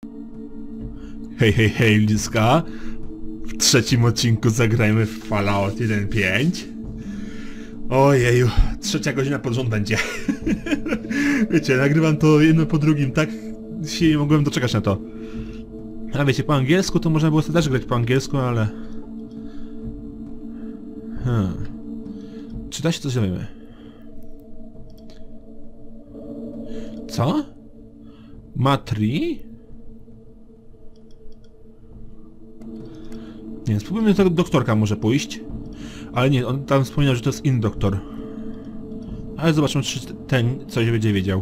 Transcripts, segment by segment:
Hej, hej, hej, ludziska. W trzecim odcinku zagrajmy w Fallout 1.5. Ojeju, 3 godzina pod rząd będzie. Wiecie, nagrywam to jedno po drugim, tak się nie mogłem doczekać na to. A wiecie, po angielsku to można było sobie też grać po angielsku, ale... Czy da się coś zrobimy? Co? Matri? Nie, spróbujmy do tego doktorka może pójść. Ale nie, on tam wspominał, że to jest inny doktor. Ale zobaczmy, czy ten coś będzie wiedział.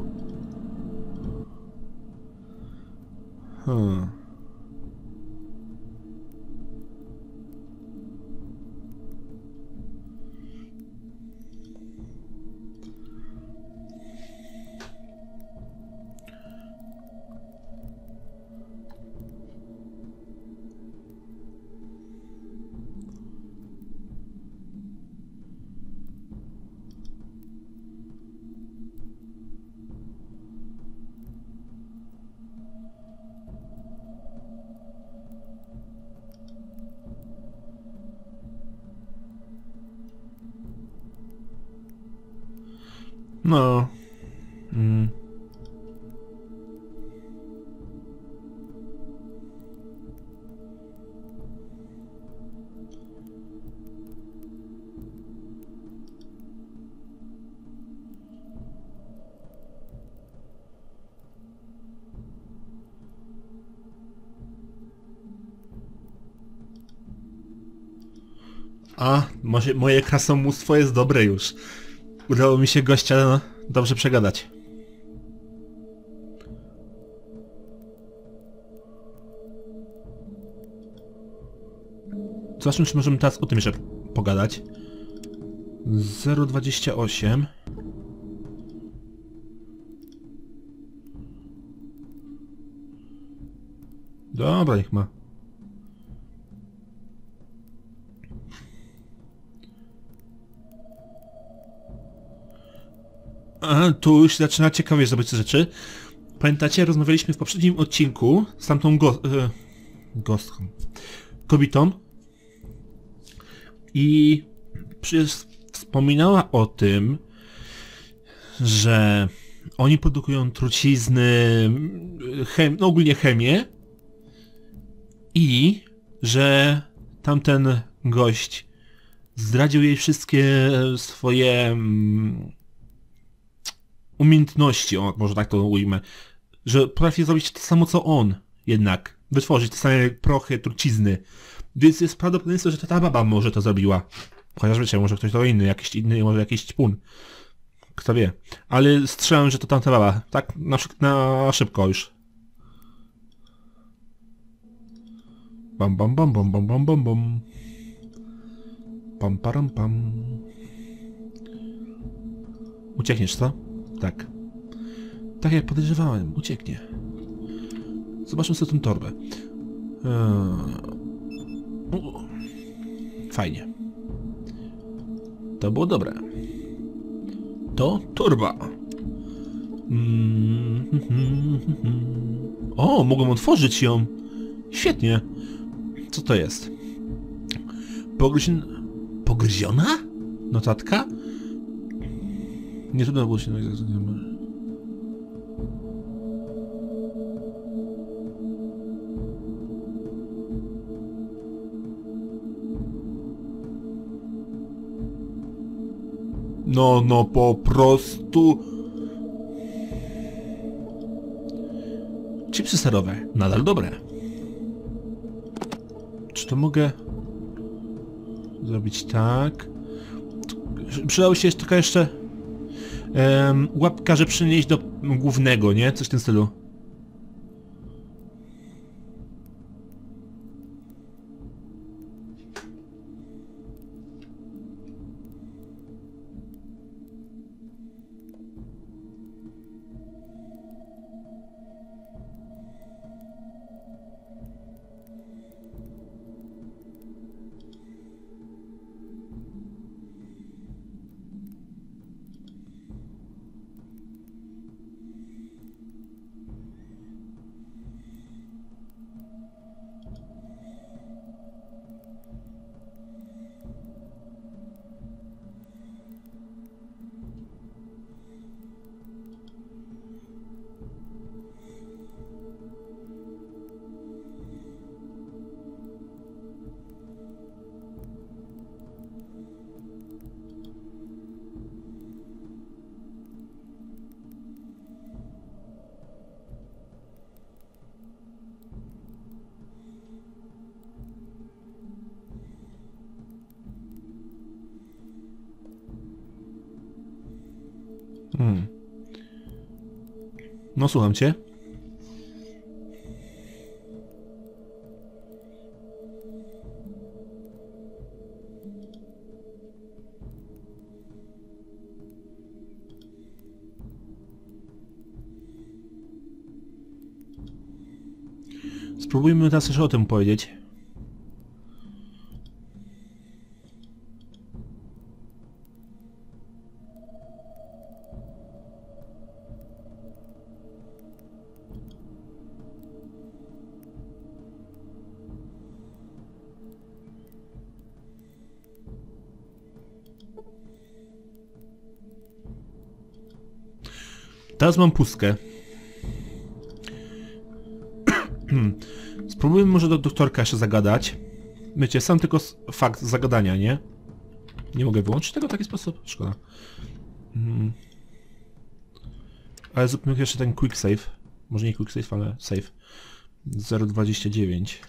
No. A, może moje krasomóstwo jest dobre już. Udało mi się gościa dobrze przegadać. Zobaczmy, czy możemy teraz o tym jeszcze pogadać. 028. Dobra, niech ma. A, tu już zaczyna ciekawie zrobić te rzeczy. Pamiętacie, rozmawialiśmy w poprzednim odcinku z tamtą gostką, kobietą. I przecież wspominała o tym, że oni produkują trucizny, no ogólnie chemię i że tamten gość zdradził jej wszystkie swoje umiejętności, może tak to ujmę, że potrafi zrobić to samo co on jednak, wytworzyć te same prochy, trucizny. Więc jest prawdopodobieństwo, że to ta baba może to zrobiła. Chociaż wiecie, może ktoś to inny, może jakiś ćpun. Kto wie. Ale strzelam, że to tamta baba. Tak na szybko już. Bam bam bam bam bam bam bam bam. Pam param pam. Uciekniesz, co? Tak. Tak jak podejrzewałem, ucieknie. Zobaczmy sobie tę torbę. Fajnie. To było dobre. To torba. O, mogłem otworzyć ją. Świetnie. Co to jest? Pogryziona? Notatka? Nie trudno było się... No po prostu... Chipsy serowe, nadal dobre. Czy to mogę zrobić tak? Przydało się tylko jeszcze łapka, że przynieść do głównego, nie? Coś w tym stylu. Hmm. No, słucham cię. Spróbujmy teraz jeszcze o tym powiedzieć. Teraz mam pustkę. Spróbujmy może do doktorka jeszcze zagadać. Wiecie, sam tylko fakt zagadania, nie? Nie mogę wyłączyć tego w taki sposób? Szkoda. Ale zróbmy jeszcze ten quick save. Może nie quick save, ale save. 0,29.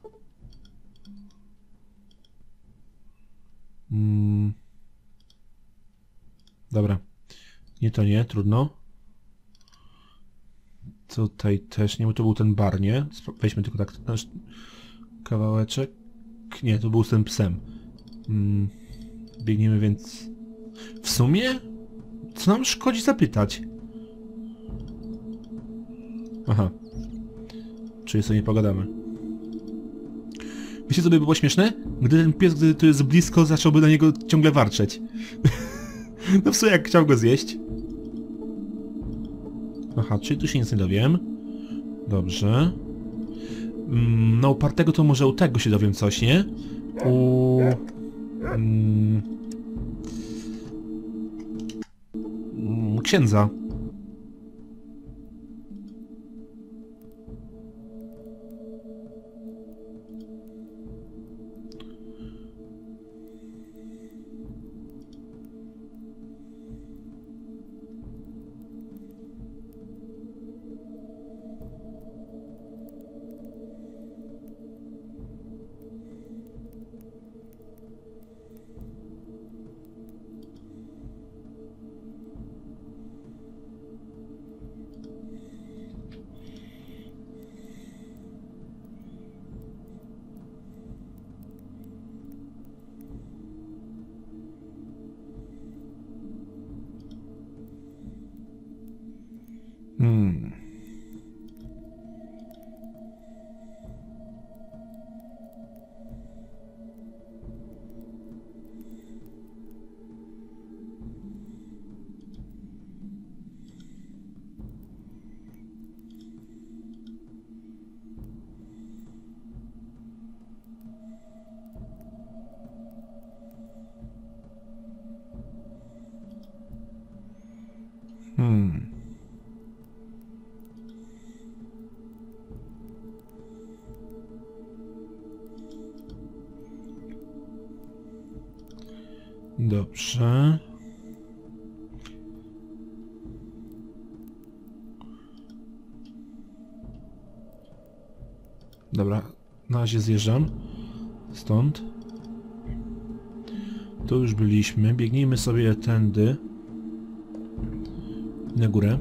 Dobra. Nie, to nie, trudno. Tutaj też nie, bo to był ten bar, nie? Weźmy tylko tak nasz kawałeczek. Nie, to był z tym psem. Biegniemy więc... W sumie? Co nam szkodzi zapytać? Aha. Czyli sobie nie pogadamy. Wiecie co by było śmieszne? Gdy ten pies, gdy tu jest blisko, zacząłby na niego ciągle warczeć. No w sumie jak chciał go zjeść. Aha, czyli tu się nic nie dowiem. Dobrze. No upartego to może u tego się dowiem coś, nie? Księdza. Dobrze. Dobra, na razie zjeżdżam stąd. Tu już byliśmy. Biegnijmy sobie tędy na górę.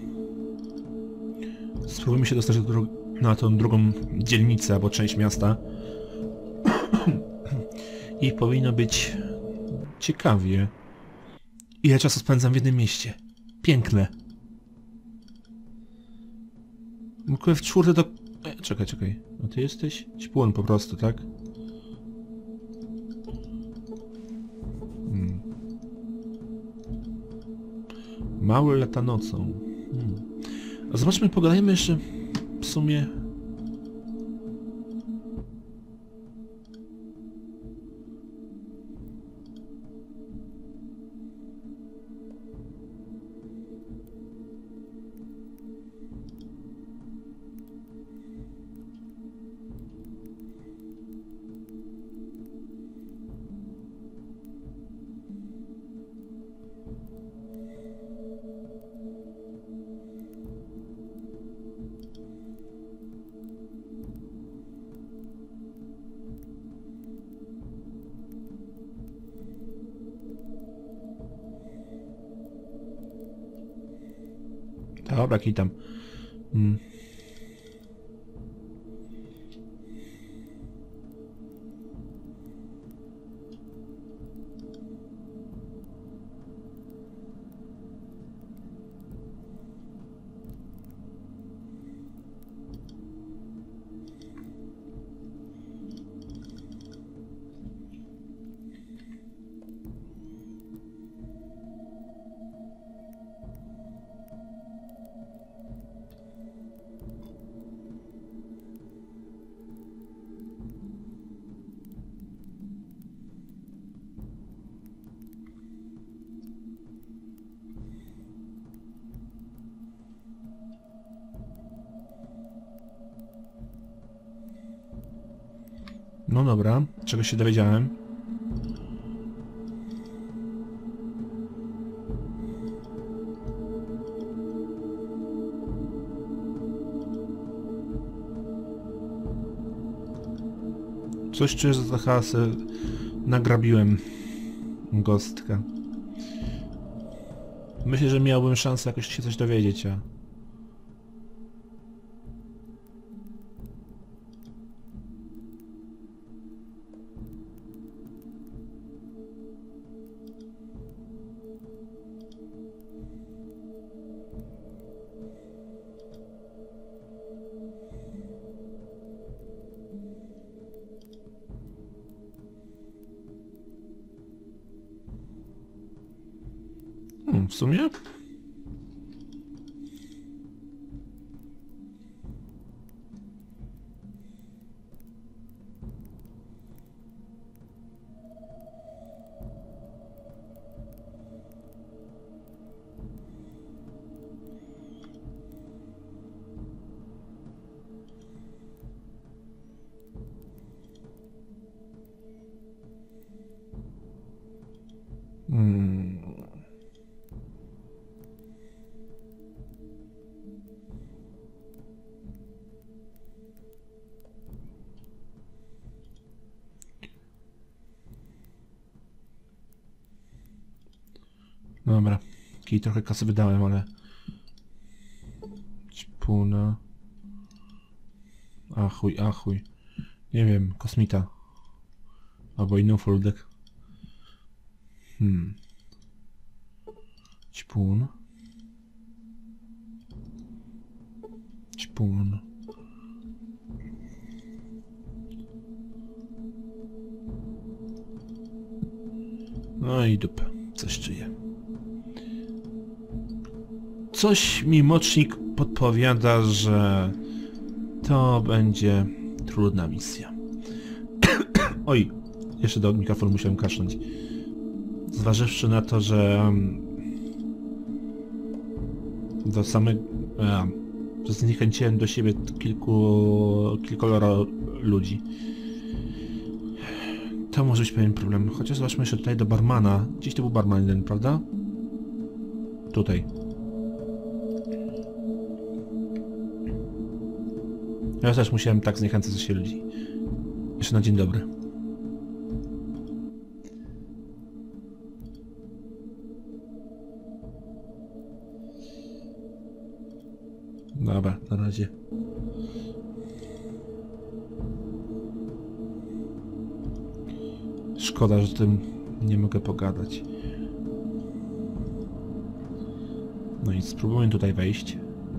Spróbujmy się dostać na tą drugą dzielnicę albo część miasta. I powinno być ciekawie. Ile czasu spędzam w jednym mieście. Piękne. Mógłbym w czwórte to... Czekaj. A ty jesteś? Śpłon po prostu, tak? Mały lata nocą. A zobaczmy, pogadajmy jeszcze w sumie... Dobra, kitam. No dobra, czego się dowiedziałem? Coś czuję, że trochę nagrabiłem Ghostka. Myślę, że miałbym szansę jakoś się coś dowiedzieć, a... w sumie? Dobra, kij trochę kasy wydałem, ale... Ćpuna... Achuj. Nie wiem, kosmita. Albo inny foldek. Ćpun. No i dupa, coś czuję. Coś mi mocznik podpowiada, że to będzie trudna misja. Oj, jeszcze do mikrofonu musiałem kaszleć. Zważywszy na to, że do samego... że zniechęciłem do siebie kilkoro ludzi. To może być pewien problem. Chociaż zobaczmy jeszcze tutaj do barmana. Gdzieś to był barman jeden, prawda? Tutaj. Ja też musiałem tak zniechęcać się ludzi. Jeszcze na dzień dobry. Dobra, na razie. Szkoda, że tym nie mogę pogadać. No i spróbujmy tutaj wejść.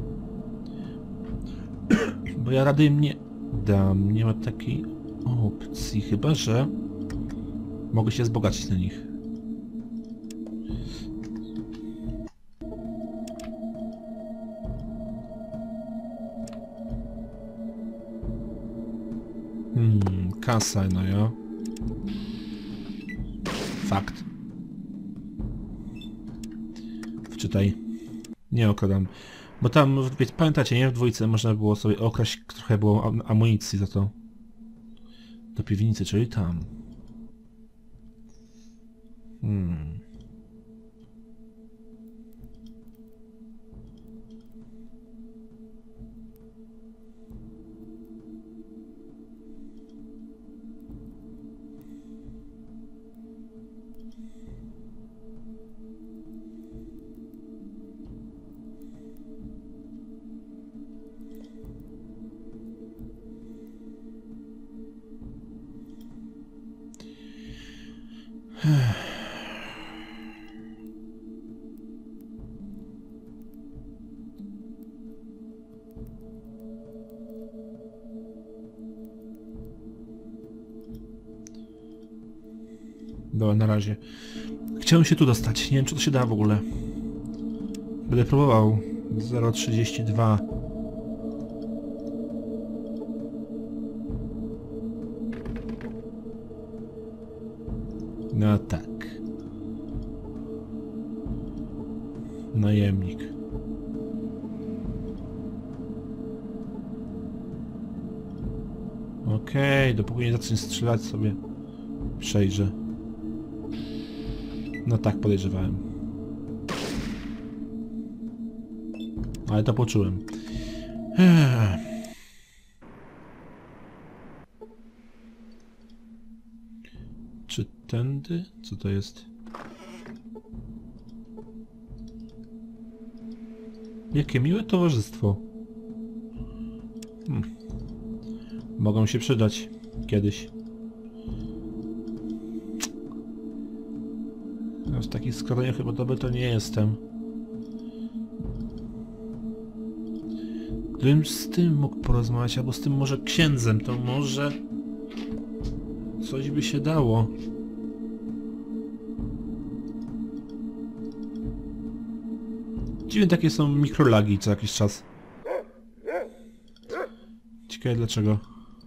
Bo ja rady im nie dam, nie ma takiej opcji, chyba że mogę się wzbogacić na nich. Kasa, no ja. Fakt. Wczytaj. Nie okradam. Bo tam, pamiętacie, nie? W dwójce można było sobie okraść, trochę było amunicji za to. Do piwnicy, czyli tam. Dobra, na razie. Chciałem się tu dostać. Nie wiem, czy to się da w ogóle. Będę próbował. 0,32. No tak. Najemnik. Okej, dopóki nie zacznie strzelać sobie. Przejrzę. No tak, podejrzewałem. Ale to poczułem. Czy tędy? Co to jest? Jakie miłe towarzystwo. Mogą się przydać kiedyś. Ja w takich skroniach chyba dobry to nie jestem. Gdybym z tym mógł porozmawiać, albo z tym może księdzem, to może coś by się dało. Dziwne takie są mikrolagi co jakiś czas. Ciekawe dlaczego.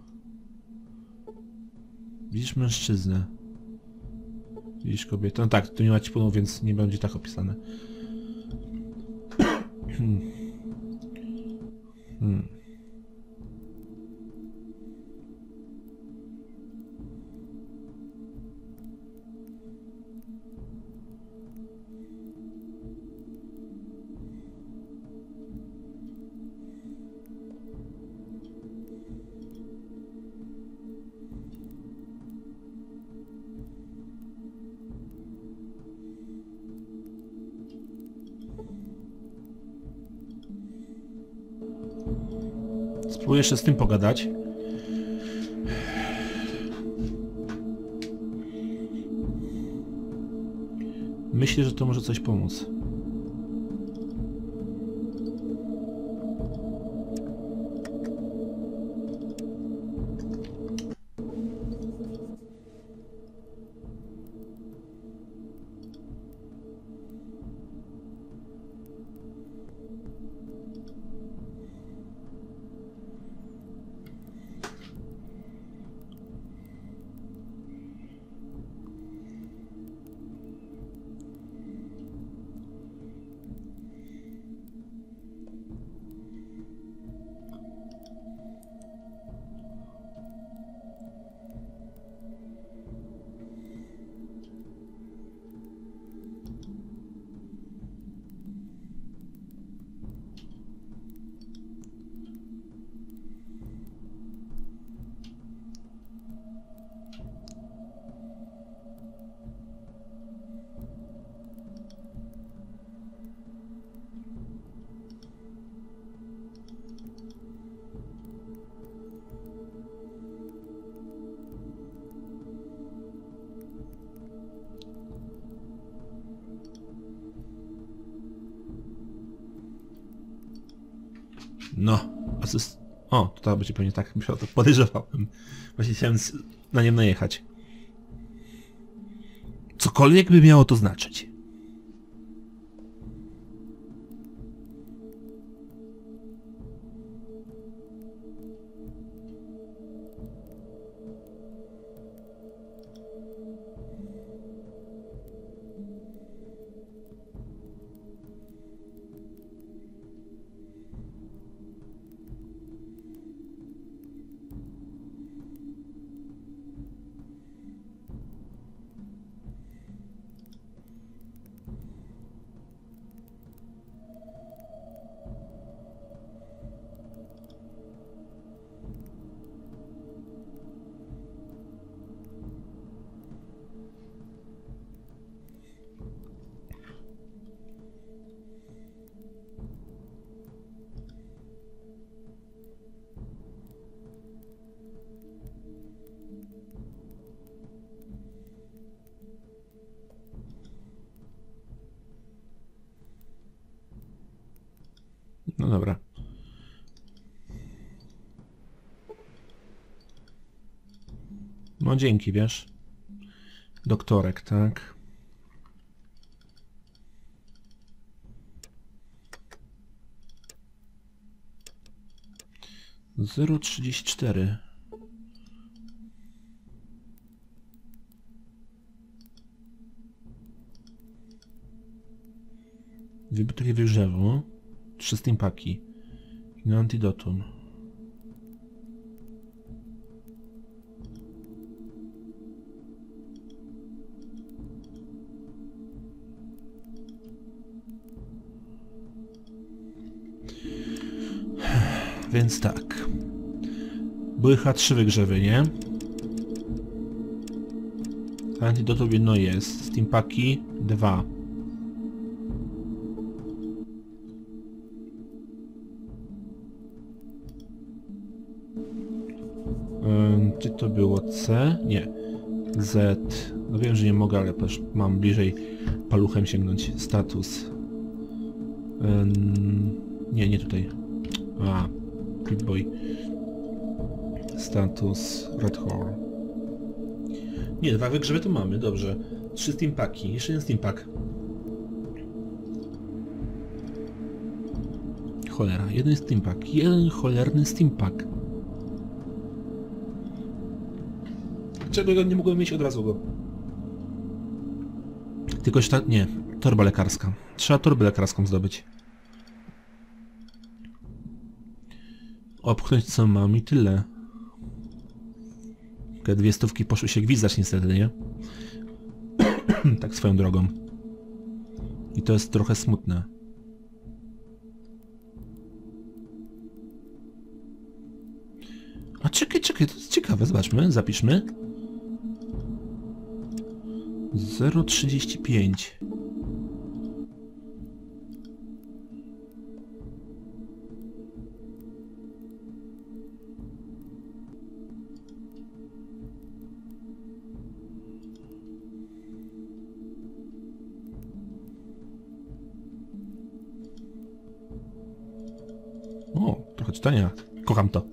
Widzisz mężczyznę. Widzisz kobietę. No tak, tu nie ma ćpunów, więc nie będzie tak opisane. Spróbuję jeszcze z tym pogadać. Myślę, że to może coś pomóc. No, O, to będzie pewnie tak, to podejrzewałem. Właśnie chciałem na nim najechać. Cokolwiek by miało to znaczyć. No dobra. No dzięki, wiesz. Doktorek, tak? Zero 34. Dwie butelki wygrzewu. 3 steampaki. I antidotum. Więc tak. Były chyba 3 wygrzewy, nie? Antidotum jedno jest. Steampaki 2. Czy to było C? Nie. Z. No wiem, że nie mogę, ale też mam bliżej paluchem sięgnąć. Status. Nie, nie tutaj. A, Pip-Boy. Status Red Horn. Nie, 2 wygrzewy to mamy, dobrze. 3 steampaki, jeszcze jeden steampack. Cholera, jeden steampack, jeden cholerny steampack. Czego go nie mogłem mieć od razu go? Tylko że nie, torba lekarska. Trzeba torbę lekarską zdobyć. Opchnąć co mam i tyle. Te 2 stówki poszły się gwizdać niestety, nie? Tak swoją drogą. I to jest trochę smutne. A czekaj, to jest ciekawe, zobaczmy, zapiszmy. 0,35. O, trochę czytania. Kocham to.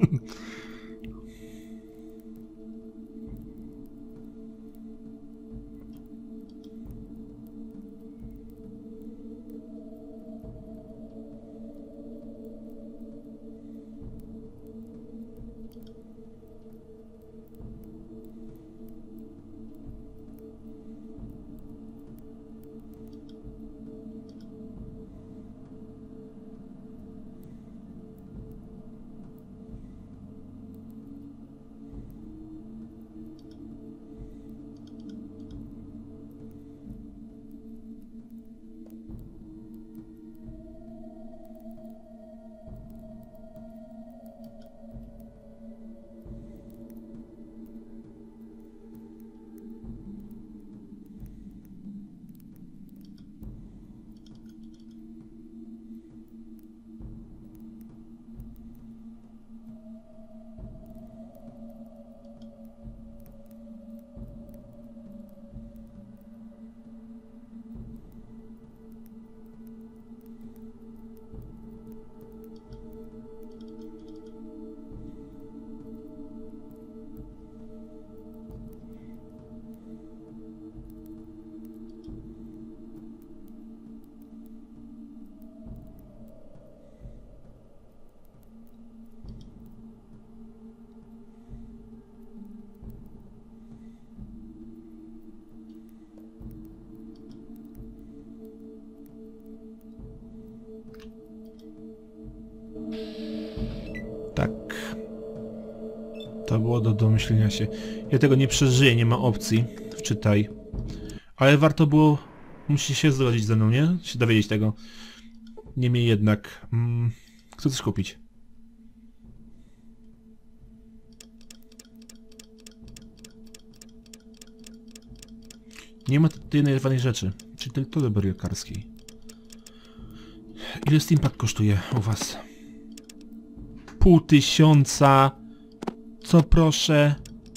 Tak. To było do domyślenia się. Ja tego nie przeżyję, nie ma opcji. Wczytaj. Ale warto było... Musi się zgodzić ze mną, nie? Się dowiedzieć tego. Niemniej jednak... chcę coś kupić. Nie ma tej najważniejszej rzeczy. Czyli tej torby lekarskiej. Ile steampack kosztuje u was? 500. Co proszę?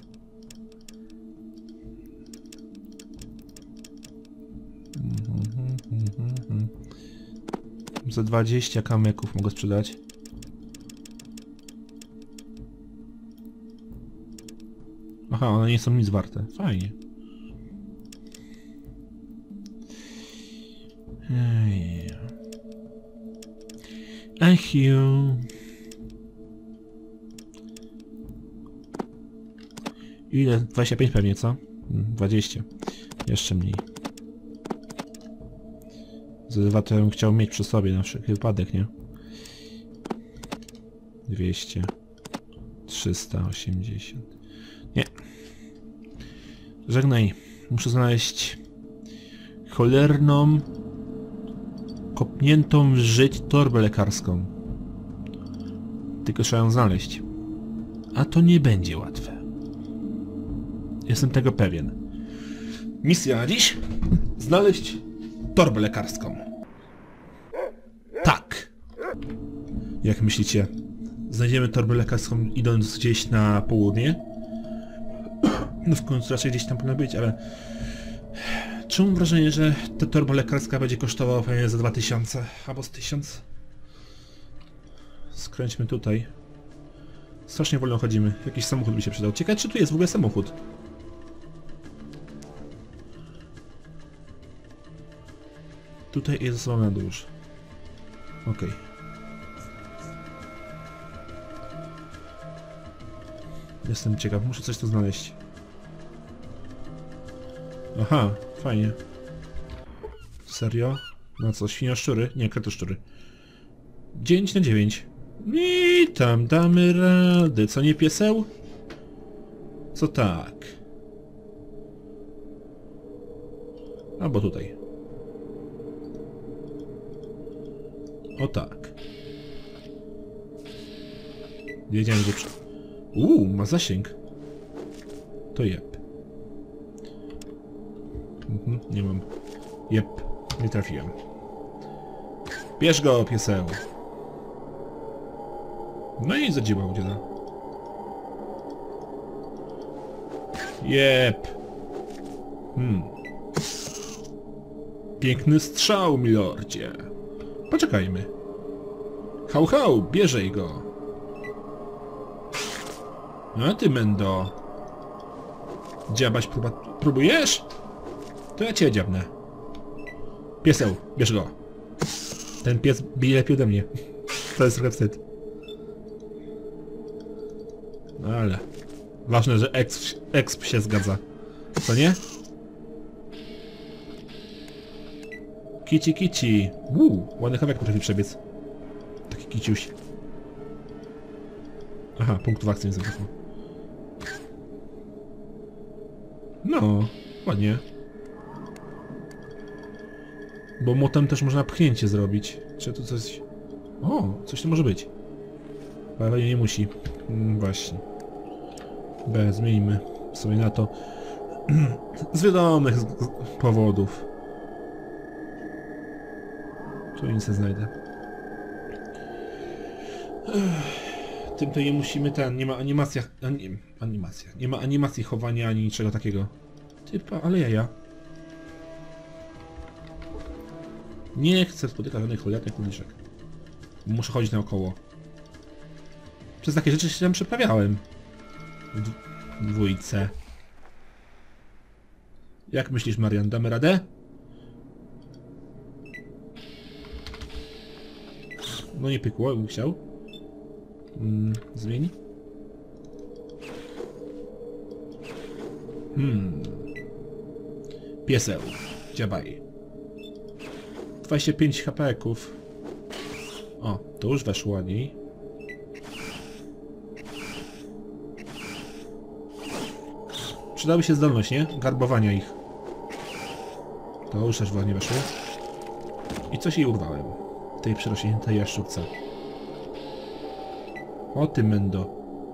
Za 20 kamyków mogę sprzedać. Aha, one nie są nic warte. Fajnie. Ach jo. Ile? 25 pewnie, co? 20. Jeszcze mniej. Za 2 to bym chciał mieć przy sobie na wszelki wypadek, nie? 200. 380. Nie. Żegnaj. Muszę znaleźć cholerną, kopniętą w żyć torbę lekarską. Tylko trzeba ją znaleźć. A to nie będzie łatwe. Jestem tego pewien. Misja na dziś? Znaleźć torbę lekarską. Tak. Jak myślicie? Znajdziemy torbę lekarską idąc gdzieś na południe? No w końcu raczej gdzieś tam powinno być, ale... Czy mam wrażenie, że ta torba lekarska będzie kosztowała pewnie za 2000 albo z 1000? Skręćmy tutaj. Strasznie wolno chodzimy. Jakiś samochód by się przydał. Ciekawe, czy tu jest w ogóle samochód? Tutaj jest zasłona na dół już. Okej. Jestem ciekaw, muszę coś tu znaleźć. Aha, fajnie. Serio? No co, świnioszczury? Nie, kretoszczury. 9 na 9. I tam damy radę. Co, nie pieseł? Co tak? Albo tutaj. O tak. Wiedziałem, że... ma zasięg. To jeb. Nie mam. Jep, nie trafiłem. Bierz go, pieseł. No i zadziałał dziada. Jep. Piękny strzał, milordzie. Poczekajmy. Hał, hał, bierzej go. A ty, Mendo. Dziabać próbujesz? To ja cię dziabnę. Pieseł, bierz go. Ten pies bije lepiej ode mnie. To jest trochę wstyd. Ale... Ważne, że exp się zgadza. Co nie? Kici, kici. Ładny kawałek potrafi przebiec. Taki kiciuś. Aha, punktów akcji nie zabrakło. No, ładnie. Bo motem też można pchnięcie zrobić. Czy tu coś... O, coś to może być. Ale nie musi. Właśnie. Zmieńmy sobie na to. Z wiadomych powodów. Tu nic nie znajdę. Tym to nie musimy nie ma animacja... Nie ma animacji chowania ani niczego takiego. Typa, ale jaja. Nie chcę spotykać żadnych cholernych uliczek. Muszę chodzić naokoło. Przez takie rzeczy się tam przeprawiałem. W dwójce. Jak myślisz, Marian, damy radę? No nie pykło, bym chciał. Zmień. Pieseł. Dziabaj. 25 HP-ków. O, to już weszło ładniej. Przydałaby się zdolność, nie? Garbowania ich. To już też ładnie weszło. I coś jej urwałem. Tej przerośniętej jaszczurce. O ty, Mendo.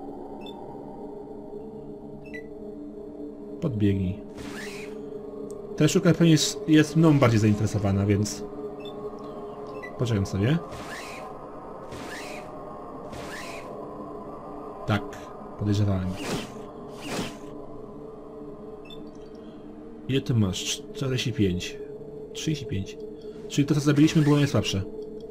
Podbiegnij. Ta jaszczurka pewnie jest mną bardziej zainteresowana, więc... Poczekam sobie. Tak, podejrzewałem. Ile ty masz? 45. 35. Czyli to, co zabiliśmy, było najsłabsze.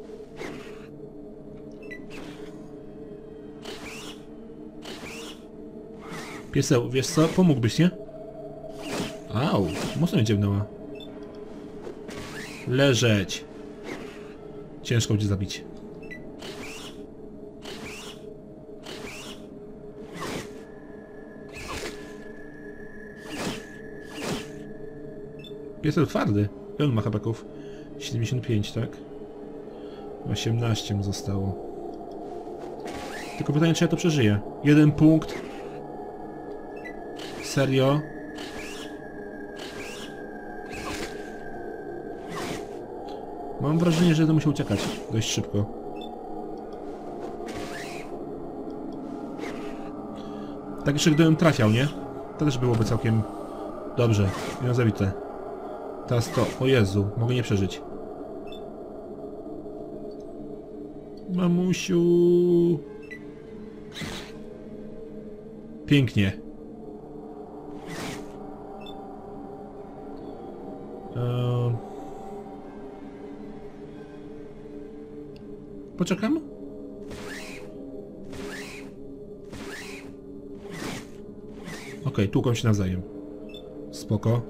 Pieseł, wiesz co? Pomógłbyś, nie? Au, mocno mnie dziabnęła. Leżeć. Ciężko będzie zabić. Piesel twardy. Ile on ma habaków? 75, tak? 18 mu zostało. Tylko pytanie, czy ja to przeżyję. 1 punkt. Serio? Mam wrażenie, że to musi uciekać dość szybko. Tak jeszcze gdybym trafiał, nie? To też byłoby całkiem dobrze. Nie zabite. Teraz to... O Jezu, mogę nie przeżyć. Mamusiu... Pięknie. Poczekam? Okej, tłuką się nawzajem. Spoko.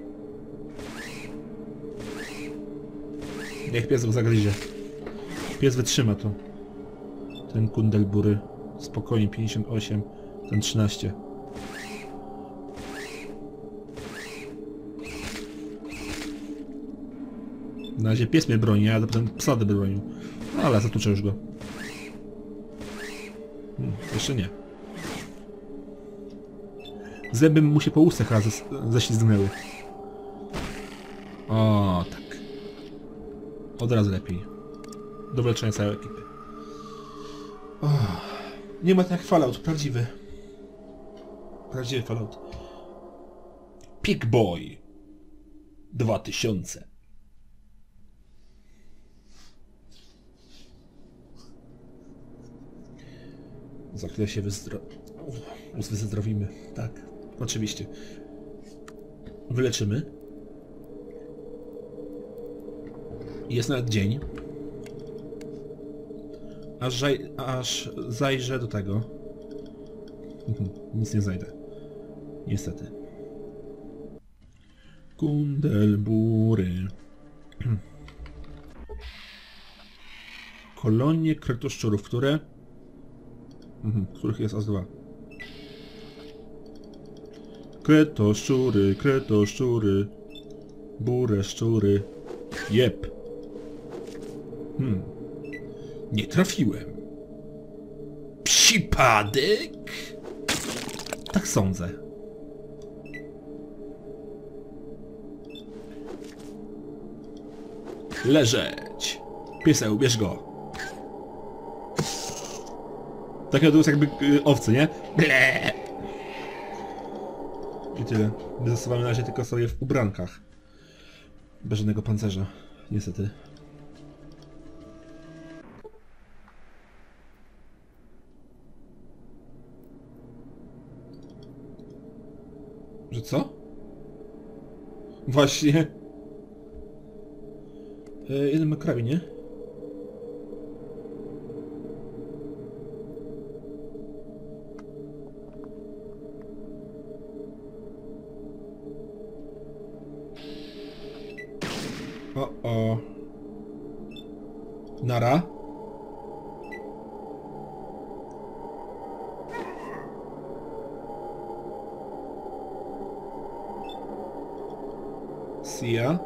Niech pies go zagryzie. Pies wytrzyma to. Ten kundelbury. Spokojnie, 58. Ten 13. Na razie pies mnie broni, a potem psa będę bronił. No, ale zatuczę już go. Jeszcze nie. Zęby mu się po ustach ześlizgnęły. O, tak. Od razu lepiej. Do wyleczenia całej ekipy. Nie ma tak jak Fallout, prawdziwy. Prawdziwy Fallout. Pig-Boy 2000. Za chwilę się wyzdrowimy. Tak, oczywiście. Wyleczymy. Jest nawet dzień. Aż zajrzę do tego. Nic nie znajdę. Niestety. Kundelbury. Kolonie kretoszczurów, które... których jest aż 2. Kretoszczury. Burę szczury. Jep. Nie trafiłem. Przypadek? Tak sądzę. Leżeć. Pieseł, bierz go. Takie to jest jakby owce, nie? Ble! I tyle. My zasuwamy na razie tylko sobie w ubrankach. Bez żadnego pancerza. Niestety. Że co? Właśnie. Jeden ma karabin, nie? O. Nara. Sia.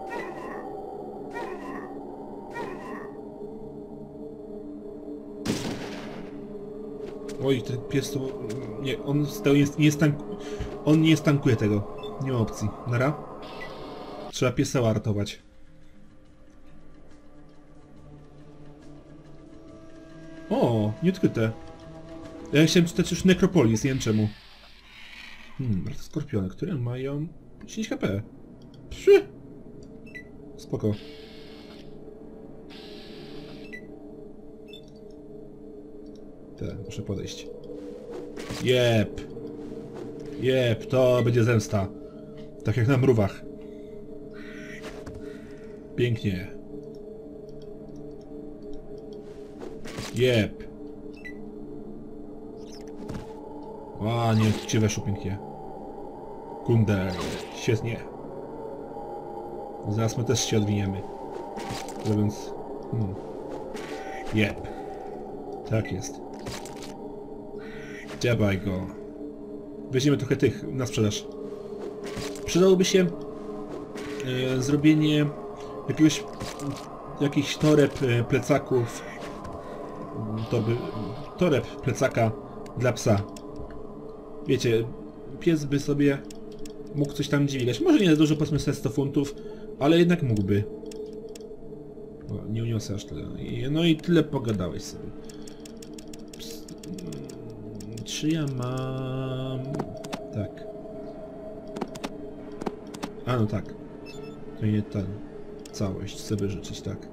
Oj, ten pies to... Nie, on on nie stankuje tego. Nie ma opcji. Nara. Trzeba pieseła ratować. O, nieodkryte. Ja chciałem czytać już Necropolis, nie wiem czemu. Bardzo skorpiony, które mają 10 HP. Przy. Spoko. Muszę podejść. Jep. Jep, to będzie zemsta. Tak jak na mrówach. Pięknie. Jep. Ładnie, ci weszło pięknie. Kundel. Świetnie. Zaraz my też się odwiniemy. Więc... Jep. Tak jest. Dziabaj go. Weźmiemy trochę tych na sprzedaż. Przydałoby się zrobienie jakichś toreb plecaków. Toreb plecaka dla psa. Wiecie, pies by sobie mógł coś tam dźwigać. Może nie za dużo, powiedzmy sobie 100 funtów, ale jednak mógłby. O, nie uniosę aż tyle. No i tyle pogadałeś sobie. Czy ja mam... Tak. A no tak. To nie ten. Całość chcę wyrzucić, tak.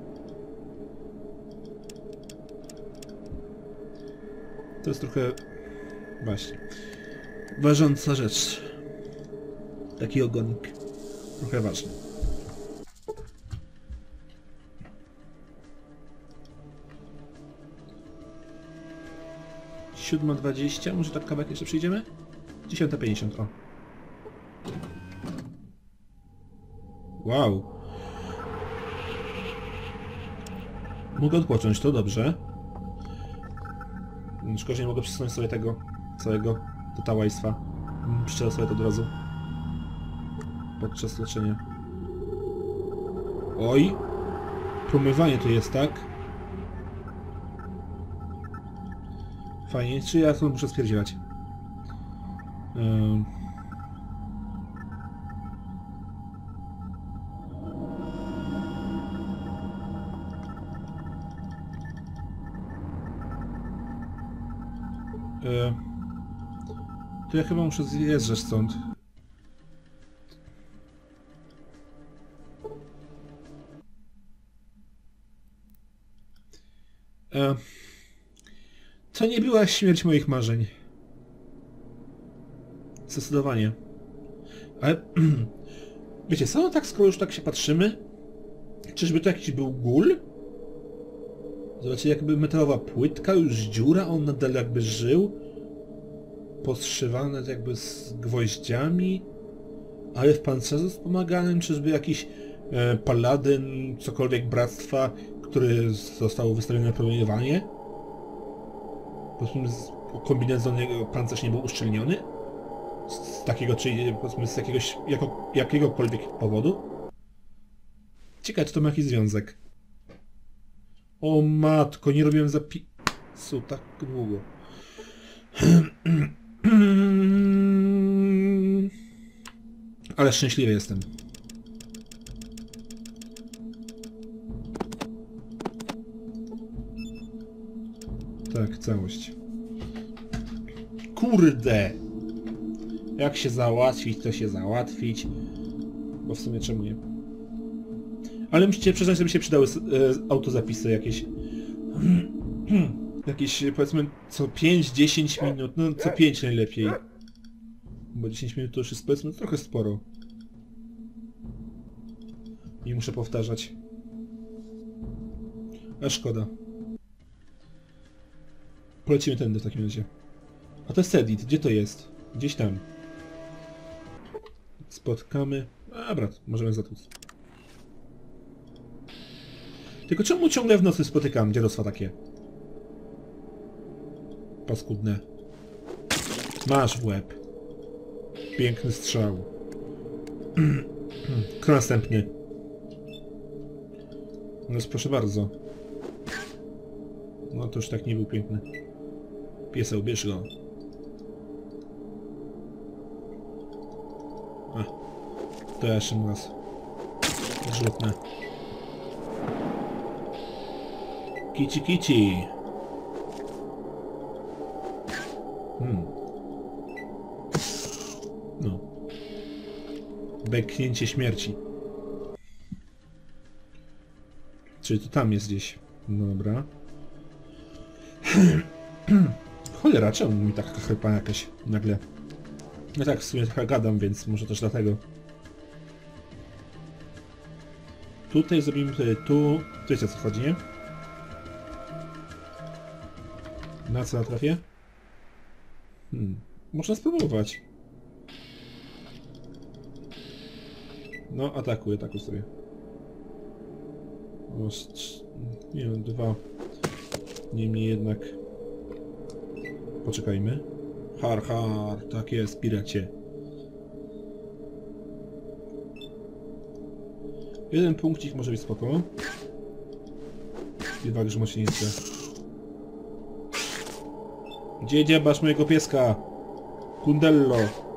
To jest trochę... Właśnie. Ważąca rzecz. Taki ogonik. Trochę ważny. Siódma 20, może tak kawałek jeszcze przyjdziemy? 10:50, o. Wow. Mogę odpocząć, to dobrze. Szkoda, że nie mogę przesunąć sobie tego całego totalajstwa. Przeczytam sobie to od razu. Podczas leczenia. Oj! Promywanie tu jest, tak? Fajnie, czy ja to muszę spierdzielać? To ja chyba muszę zjeżdżać stąd. To nie była śmierć moich marzeń. Zdecydowanie. Ale... Wiecie, samo tak, skoro już tak się patrzymy? Czyżby to jakiś był gól? Zobaczcie, jakby metalowa płytka, już dziura, on nadal jakby żył. Podszywane jakby z gwoździami. Ale w pancerzu wspomaganym, czyżby jakiś paladyn, cokolwiek bractwa, który został wystawiony na promieniowanie? Po prostu kombinezon jego pancerz nie był uszczelniony? Z takiego, czy powiedzmy z jakiegokolwiek powodu? Ciekawe, czy to ma jakiś związek. O matko, nie robiłem zapisu tak długo. Ale szczęśliwy jestem. Tak, całość. Kurde! Jak się załatwić, to się załatwić. Bo w sumie czemu nie? Ale musicie przyznać, żeby się przydały autozapisy jakieś. Jakieś, powiedzmy, co 5-10 minut, no co 5 najlepiej. Bo 10 minut to już jest, powiedzmy, trochę sporo. Nie muszę powtarzać. A szkoda. Polecimy tędy w takim razie. A to jest edit, gdzie to jest? Gdzieś tam. Spotkamy... Dobra, możemy zatłuc. Tylko czemu ciągle w nocy spotykam dziadostwa takie? Paskudne. Masz w łeb. Piękny strzał. Kto następny? No proszę bardzo. No to już tak nie był piękny. Pieseł, bierz go. A, to ja jeszcze raz. Żółtne. Kici kici. No. Beknięcie śmierci. Czyli to tam jest gdzieś. Dobra. Cholera, czemu mi taka chrypa jakaś nagle? No tak, w sumie trochę gadam, więc może też dlatego. Tutaj zrobimy tutaj tu. Tu wiecie o co chodzi, nie? Na co natrafię? Można spróbować. No, atakuj sobie. Nie wiem, 2. Niemniej jednak... Poczekajmy. Har, tak jest, piracie. 1 punkcik może być spoko. I walcz mocniejsze. Gdzie dziebasz mojego pieska? Kundello.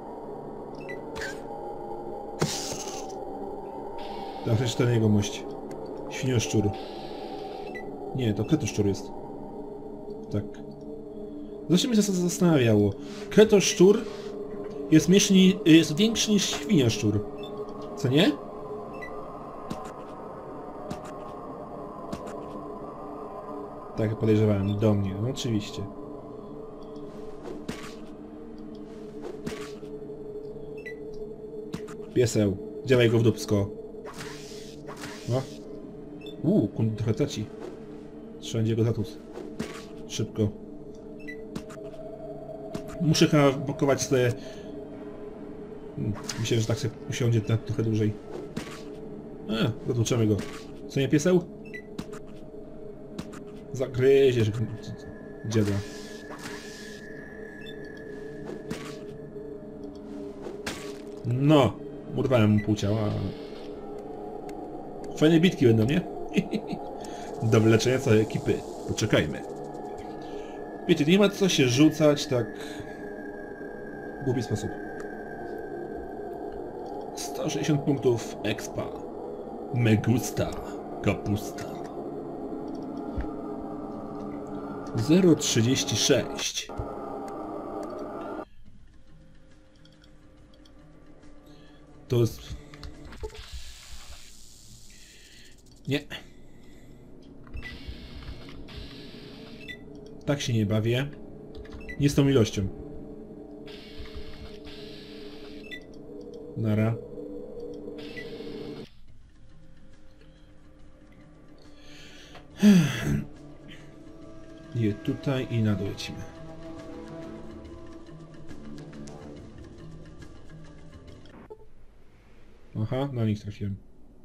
Tak, przecież ten jego mość. Świnioszczur. Nie, to kretoszczur jest. Tak. Zawsze mnie to zastanawiało. Kretoszczur jest większy niż świnioszczur. Co nie? Tak podejrzewałem. Do mnie. No oczywiście. Pieseł. Działaj go w dupsko. No. Trochę traci. Wszędzie go zatus. Szybko. Muszę chyba blokować sobie... Myślę, że tak sobie usiądzie trochę dłużej. Zatłuczemy go. Co nie, pieseł? Zagryziesz dziada. No! Urwałem mu pół ciała. Fajne bitki będą, nie? Do wyleczenia całej ekipy. Poczekajmy. Wiecie, nie ma co się rzucać tak... w głupi sposób. 160 punktów expa. Me gusta. Kapusta. 0,36. To jest... Nie. Tak się nie bawię. Nie z tą ilością. Nara. Je tutaj i na dół lecimy. Aha, na nich trafiłem.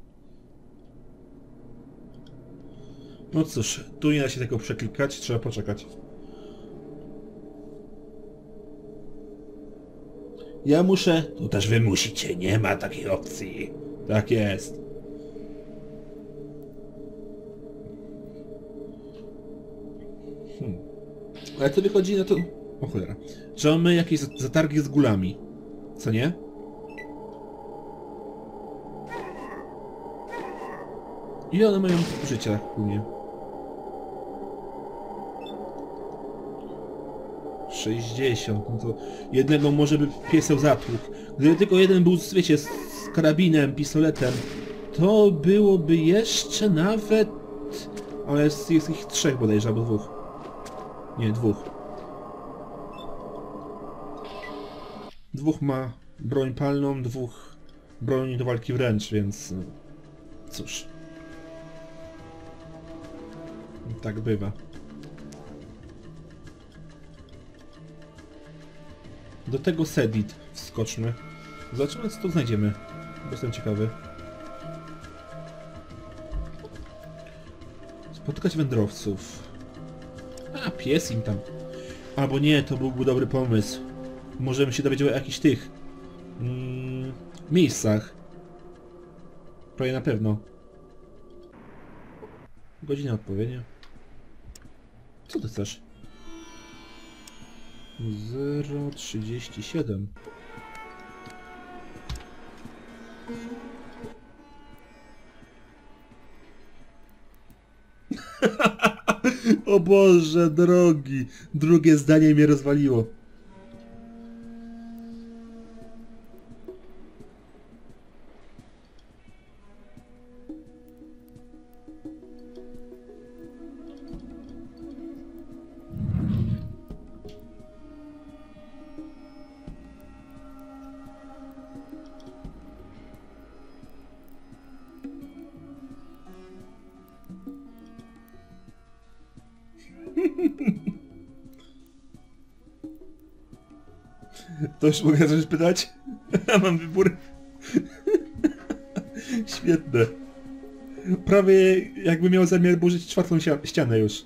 No cóż, tu nie da się tego przeklikać, trzeba poczekać. Ja muszę... To też wy musicie, nie ma takiej opcji. Tak jest. Ale to wychodzi na to... O cholera. Że mamy jakieś zatargi z gulami. Co nie? Ile one mają życia u mnie? 60, no to jednego może by pieseł zatłukł. Gdyby tylko jeden był, wiecie, z karabinem, pistoletem, to byłoby jeszcze nawet... Ale jest ich 3 bodajże, albo 2. Nie, 2. 2 ma broń palną, 2 broń do walki wręcz, więc... Cóż. Tak bywa. Do tego Sedit wskoczmy. Zobaczymy, co tu znajdziemy. Bo jestem ciekawy. Spotykać wędrowców. A, pies im tam. Albo nie, to byłby dobry pomysł. Możemy się dowiedzieć o jakichś tych... miejscach. Prawie na pewno. Godzina odpowiednia. Co ty chcesz? 0,37. O Boże drogi! Drugie zdanie mnie rozwaliło. To już mogę coś pytać? Mam wybór. Świetne. Prawie jakby miał zamiar burzyć czwartą ścianę już.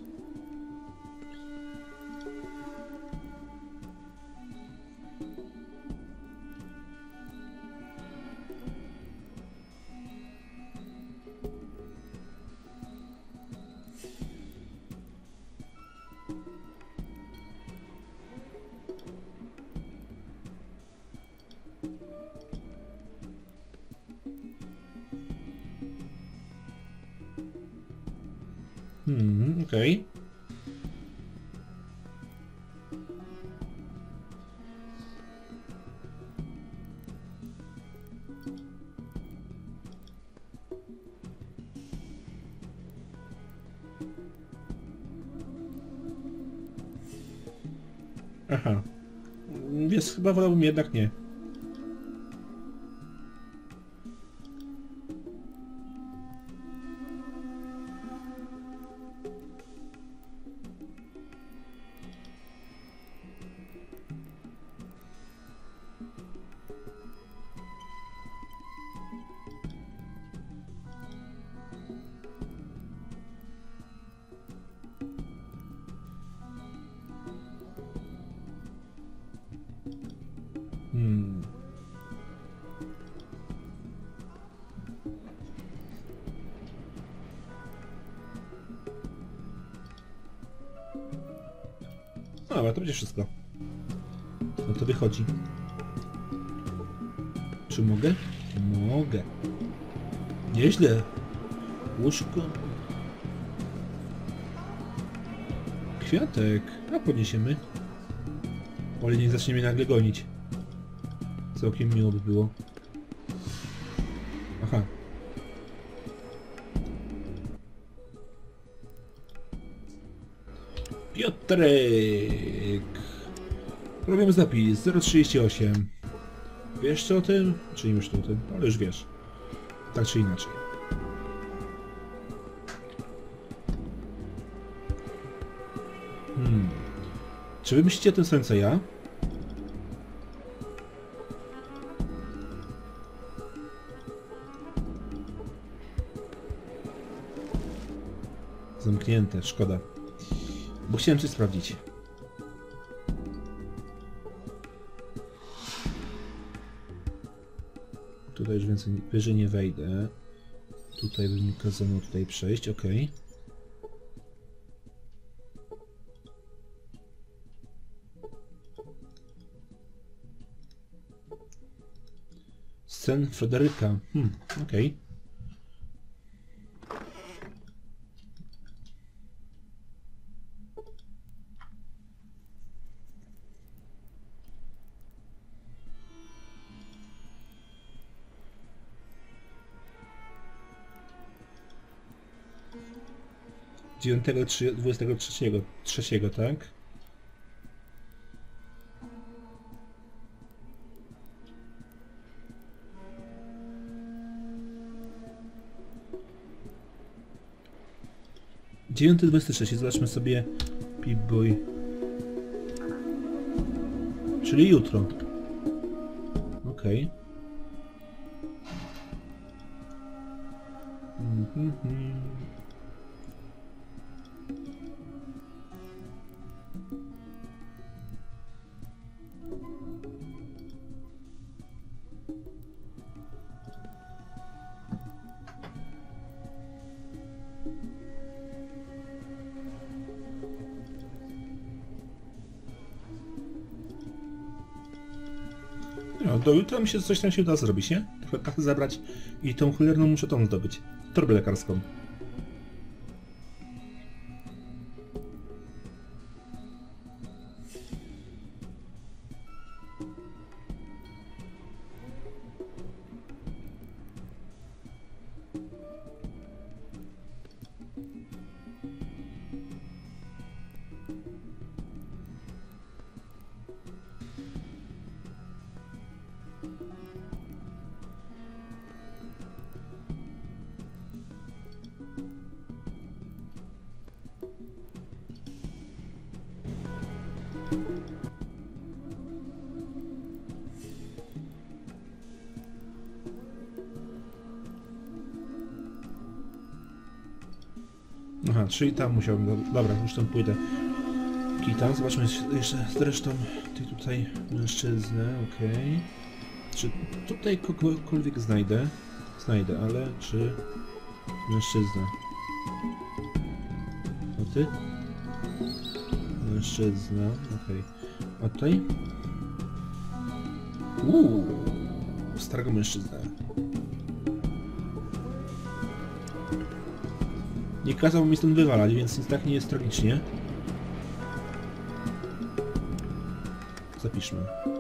Okej. Aha. Więc chyba wolałbym jednak nie. No dobra, to będzie wszystko. No to wychodzi. Czy mogę? Mogę. Nieźle. Łóżko. Kwiatek. A podniesiemy. Ale nie zacznie mnie nagle gonić. Całkiem miło by było. Aha. Piotrek. Robimy zapis 038. Wiesz co o tym? Czy nie wiesz co o tym? Ale już wiesz. Tak czy inaczej. Czy wy myślicie o tym samym co ja? Zamknięte, szkoda. Bo chciałem coś sprawdzić. Tutaj już więcej wyżej nie wejdę. Tutaj by mi kazano tutaj przejść, ok. Scen Fryderyka. Okej. Dziewiątego 23, tak? Dziewiąty 26, zobaczmy sobie Pip-Boy. Czyli jutro. Okej. No, do jutra mi się coś tam się uda zrobić, nie? Trochę kasy zabrać i tą cholerną muszę tą zdobyć. Torbę lekarską. Aha, czyli tam musiałbym... Dobra, już tam pójdę. Kitam, zobaczmy jeszcze zresztą tych tutaj mężczyznę, okej. Czy tutaj kogokolwiek znajdę? Znajdę, ale czy... Mężczyznę. A ty? Mężczyzna, okej. A tutaj? Starego mężczyznę. Nie kazał mi stąd wywalać, więc nic tak nie jest tragicznie. Zapiszmy.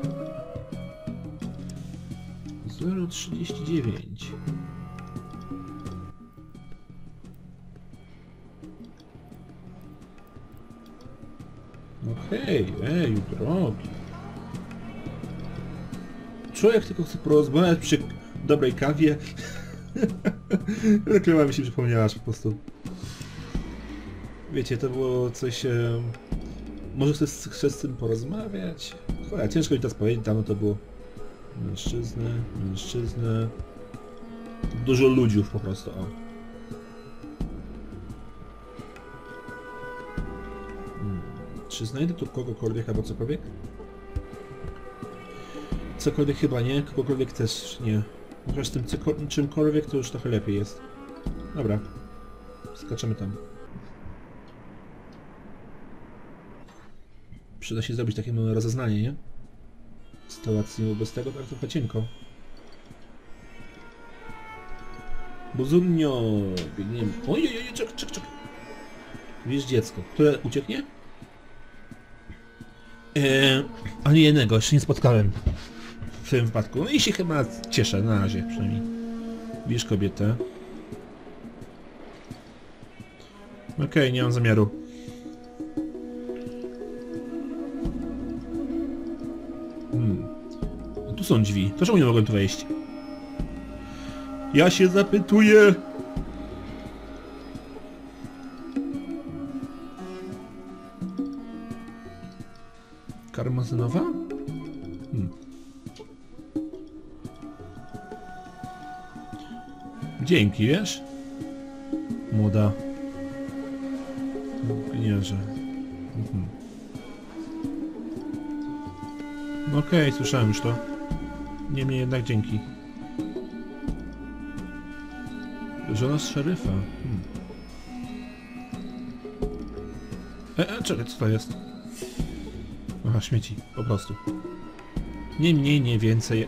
039. Okej, drogi. Człowiek tylko chce porozmawiać przy dobrej kawie. Reklama mi się przypomniała po prostu. Wiecie, to było coś... Może chcesz z tym porozmawiać? Cholera, ciężko mi teraz powiedzieć, dawno to było. Mężczyznę... Dużo ludziów po prostu, o. Czy znajdę tu kogokolwiek albo cokolwiek? Cokolwiek chyba nie, kogokolwiek też nie. Chociaż z tym czymkolwiek to już trochę lepiej jest. Dobra. Skaczemy tam. Przyda się zrobić takie małe rozeznanie, nie? Sytuacji wobec tego tak trochę cienko. Buzurnio, biegniemy. Ojej, czek. Widzisz dziecko, które ucieknie? Ani jednego, jeszcze nie spotkałem w tym wypadku. No i się chyba cieszę, na razie przynajmniej. Widzisz kobietę. Okej, nie mam zamiaru. Tu są drzwi. To czemu nie mogłem tu wejść? Ja się zapytuję! Karmazynowa? Dzięki, wiesz? Młoda. Gniarze. Okej, słyszałem już to. Niemniej jednak dzięki. Żona z szeryfa. Czekaj, co to jest? Aha, śmieci, po prostu. Nie mniej, nie więcej.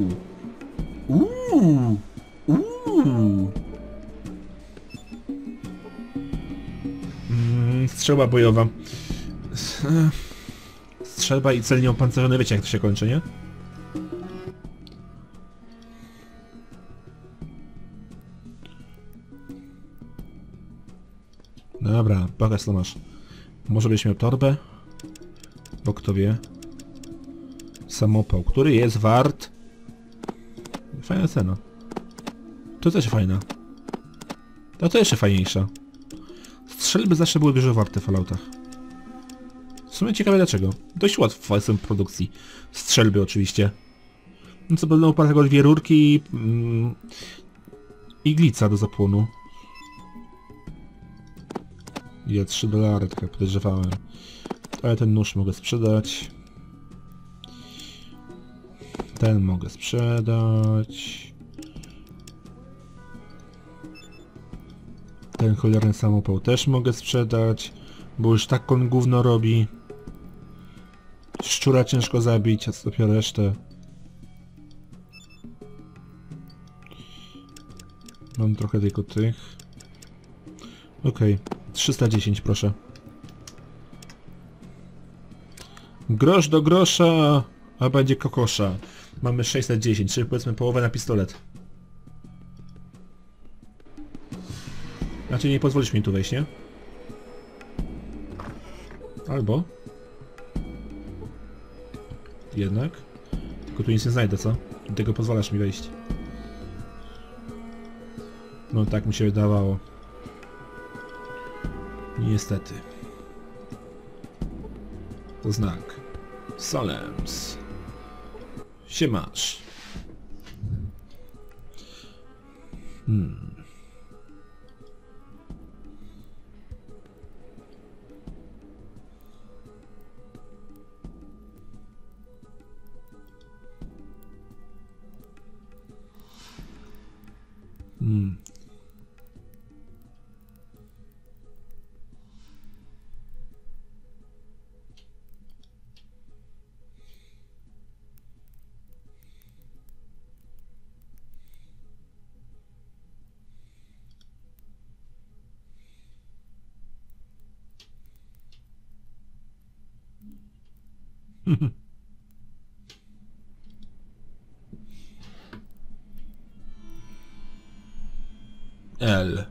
Strzelba bojowa. Strzelba i cel nieopancerzony, wiecie jak to się kończy, nie? Dobra, pokaż co masz. Może byś miał torbę? Bo kto wie. Samopał, który jest wart... Fajna cena. To też fajna. A to jeszcze fajniejsza. Strzelby zawsze były dużo warte w Falloutach. W sumie ciekawe dlaczego. Dość łatwo są produkcji. Strzelby oczywiście. No co będą oparte o dwie rurki i... iglica do zapłonu. Ja $3, tak jak podejrzewałem. Ale ten nóż mogę sprzedać. Ten mogę sprzedać. Ten cholerny samopał też mogę sprzedać. Bo już tak on gówno robi. Szczura ciężko zabić, a co dopiero resztę. Mam trochę tylko tych. Okej, 310 proszę. Grosz do grosza, a będzie kokosza. Mamy 610, czyli powiedzmy połowę na pistolet. Znaczy nie pozwolisz mi tu wejść, nie? Albo... Jednak? Tylko tu nic nie znajdę, co? Dlatego pozwalasz mi wejść. No tak mi się wydawało. Niestety. To znak. Solems. Siemasz. L.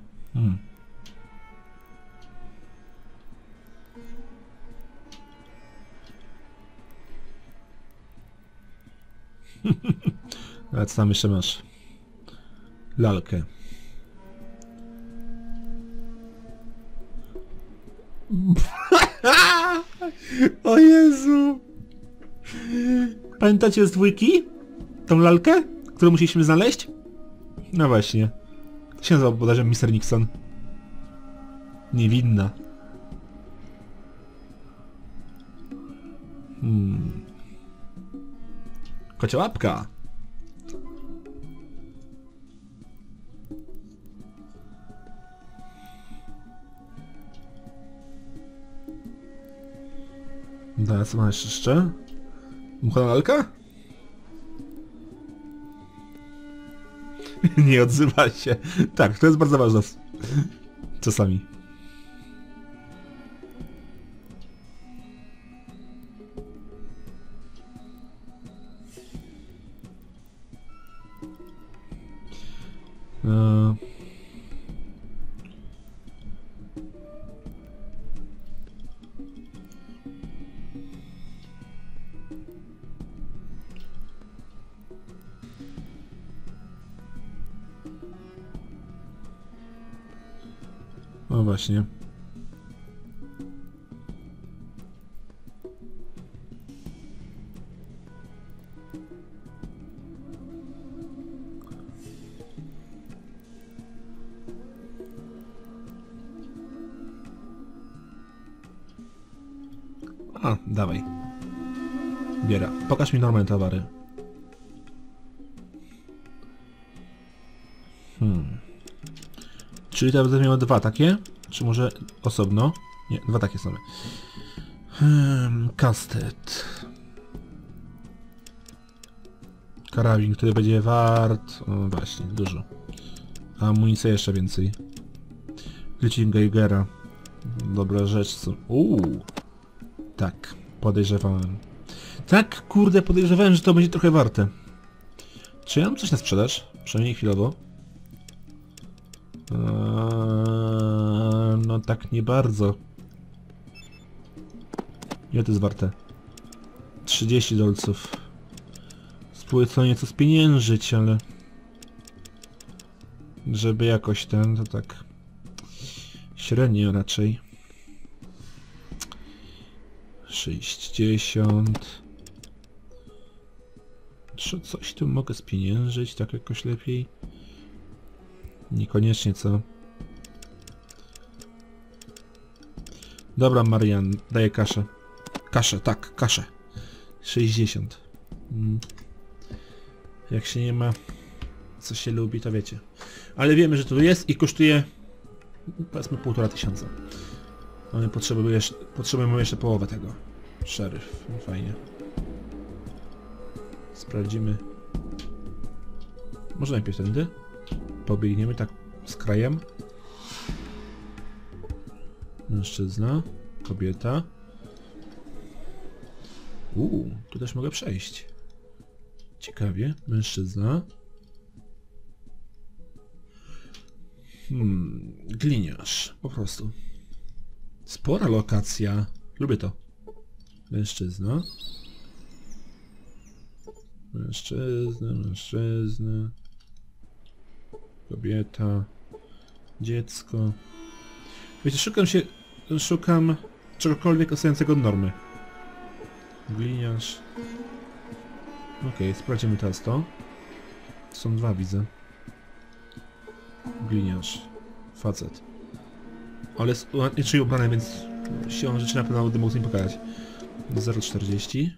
A co tam jeszcze masz? Lalkę. O Jezu! Pamiętacie z dwójki? Tą lalkę, którą musieliśmy znaleźć? No właśnie. To się nazywa bodajże Mr. Nixon. Niewinna. Kocia łapka. Dobra, co masz jeszcze? Mucha lalka? Nie odzywa się. Tak, to jest bardzo ważne. Czasami. No właśnie. A, dawaj. Biera. Pokaż mi normalne towary. Czyli to będę miał dwa takie? Czy może osobno? Nie, dwa takie same. Kastet. Karabin, który będzie wart... O, właśnie, dużo. A amunicja jeszcze więcej. Licznik Geigera. Dobra rzecz, co... Tak, podejrzewałem. Tak, kurde, podejrzewałem, że to będzie trochę warte. Czy ja mam coś na sprzedaż? Przynajmniej chwilowo. No tak nie bardzo. Ile to jest warte? 30 dolców. Spróbuję co nieco spieniężyć, ale... Żeby jakoś ten, to tak... Średnio raczej. 60... Czy coś tu mogę spieniężyć tak jakoś lepiej? Niekoniecznie, co? Dobra, Marian, daję kaszę. Kaszę, tak, kaszę. 60. Jak się nie ma, co się lubi, to wiecie. Ale wiemy, że to jest i kosztuje, powiedzmy, 1500. Ale potrzebujemy jeszcze połowę tego. Szeryf, fajnie. Sprawdzimy. Może najpierw tędy? Pobiegniemy tak z krajem. Mężczyzna, kobieta. Tu też mogę przejść. Ciekawie, mężczyzna. Gliniarz, po prostu. Spora lokacja. Lubię to. Mężczyzna. Mężczyzna. Kobieta. Dziecko. Wiecie, szukam czegokolwiek ostającego od normy. Gliniarz. Okej, sprawdzimy teraz to. Są dwa, widzę. Gliniarz. Facet. Ale jest ładnie ubrany, więc siłą rzeczy na pewno będę mógł z nim pokazać. 0,40.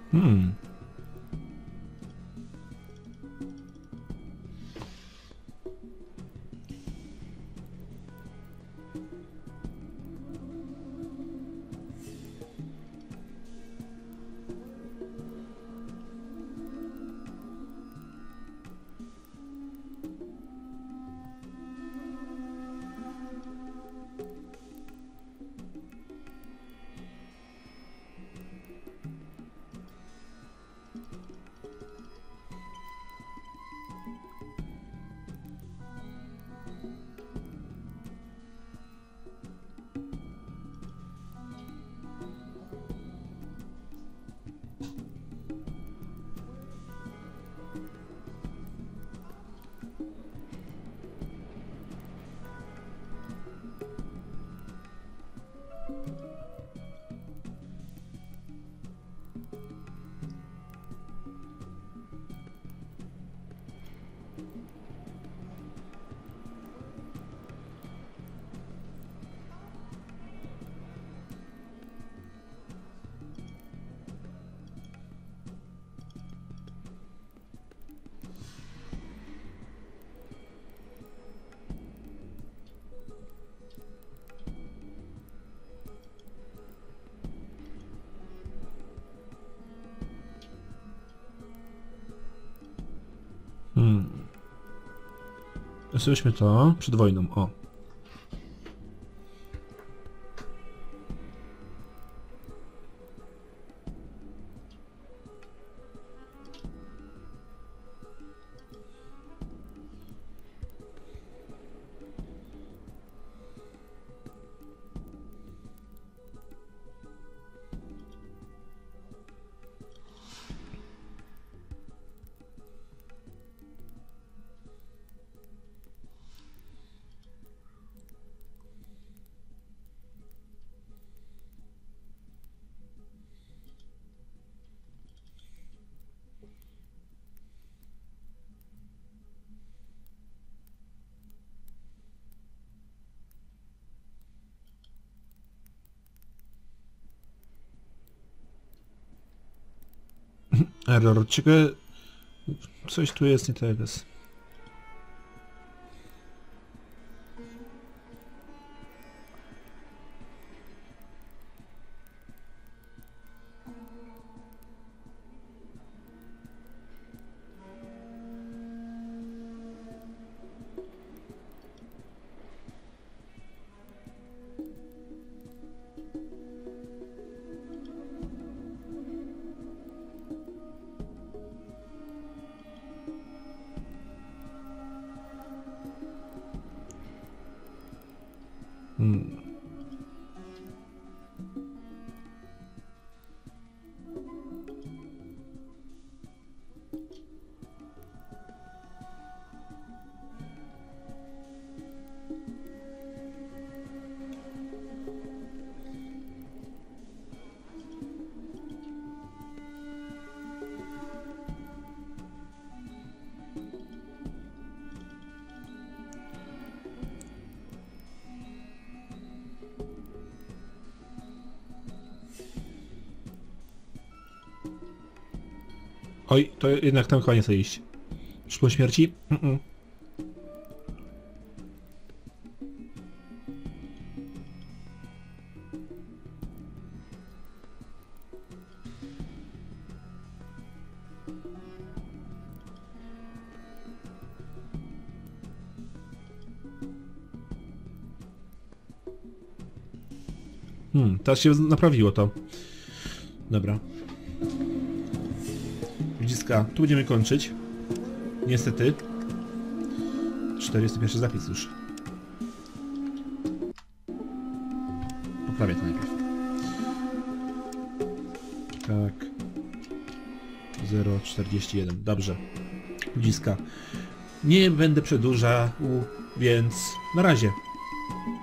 Hmm. Jesteśmy to przed wojną, o. Error, ciekawe... Coś tu jest nie tego. Oj, to jednak tam chyba nie chce iść. Szkło śmierci? Teraz się naprawiło to. Dobra. Ludziska, tu będziemy kończyć. Niestety. 41 zapis już. Poprawię to najpierw. Tak. 0,41. Dobrze. Ludziska. Nie będę przedłużał, więc na razie.